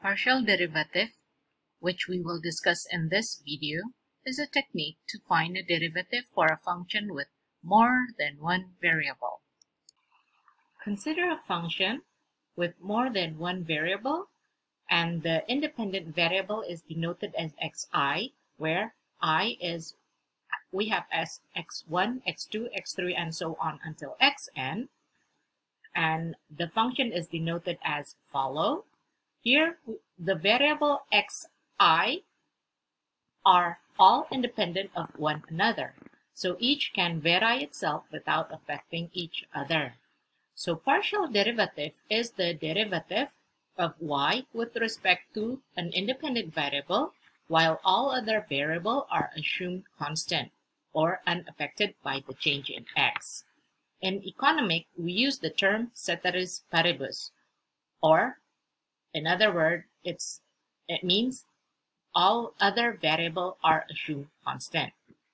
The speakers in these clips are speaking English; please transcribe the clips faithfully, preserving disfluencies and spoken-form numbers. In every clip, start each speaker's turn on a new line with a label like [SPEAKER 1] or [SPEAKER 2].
[SPEAKER 1] Partial derivative, which we will discuss in this video, is a technique to find a derivative for a function with more than one variable. Consider a function with more than one variable, and the independent variable is denoted as xi, where I is, we have as x1, x2, x3, and so on until xn. And the function is denoted as follow. Here, the variable xi are all independent of one another, so each can vary itself without affecting each other. So partial derivative is the derivative of y with respect to an independent variable, while all other variables are assumed constant or unaffected by the change in x. In economic, we use the term ceteris paribus, or in other words, it's, it means all other variables are assumed constant.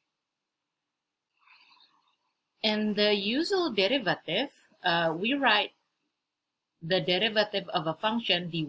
[SPEAKER 1] In the usual derivative, uh, we write the derivative of a function dy,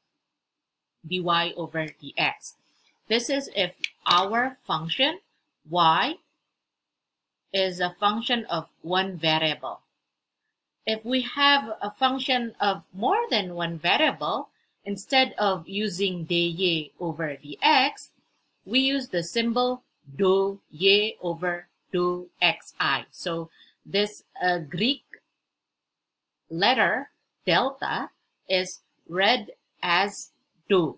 [SPEAKER 1] dy over dx. This is if our function y is a function of one variable. If we have a function of more than one variable, instead of using dy over dx, we use the symbol dy over xi. So this uh, Greek letter delta is read as do.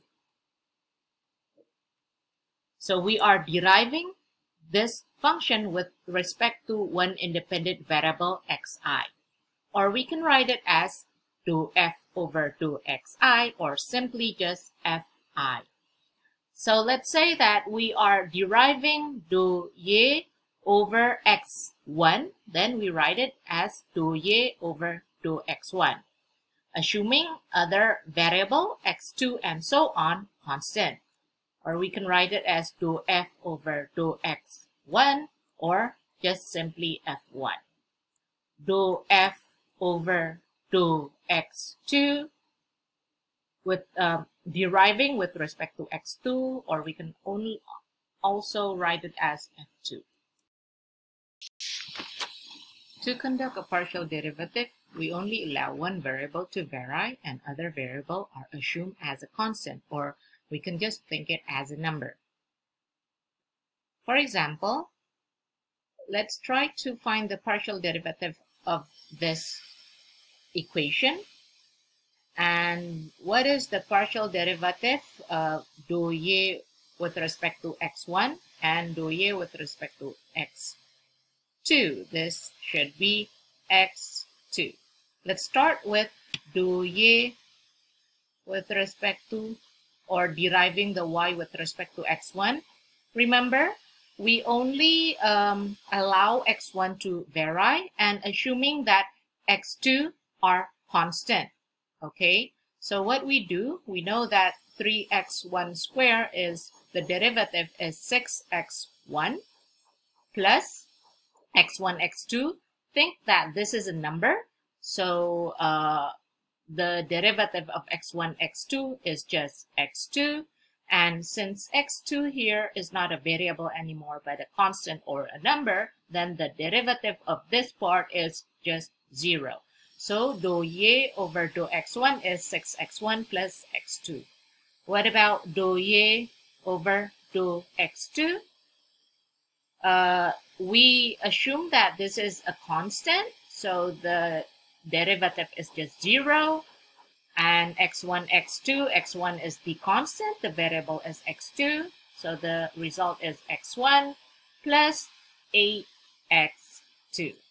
[SPEAKER 1] So we are deriving this function with respect to one independent variable xi. Or we can write it as do f over do xi, or simply just fi. So let's say that we are deriving do y over x one, then we write it as do y over do x one, assuming other variable x two and so on constant. Or we can write it as do f over do x one, or just simply f one. Do f over do x two with um, deriving with respect to x two, or we can only also write it as f two. To conduct a partial derivative, we only allow one variable to vary and other variables are assumed as a constant, or we can just think it as a number. For example, let's try to find the partial derivative of this equation. And what is the partial derivative of do y with respect to x one and do y with respect to x two? This should be x two. Let's start with do y with respect to, or deriving the y with respect to x one. Remember, we only um, allow x one to vary and assuming that x two are constant. Okay, so what we do, we know that three x one squared is, the derivative is six x one plus x one, x two. Think that this is a number, so uh, the derivative of x one, x two is just x two. And since x two here is not a variable anymore but a constant or a number, then the derivative of this part is just zero. So do y over do x one is six x one plus x two. What about do y over do x two? Uh, we assume that this is a constant, so the derivative is just zero. And x one, x two, x one is the constant, the variable is x two. So the result is x one plus eight x two.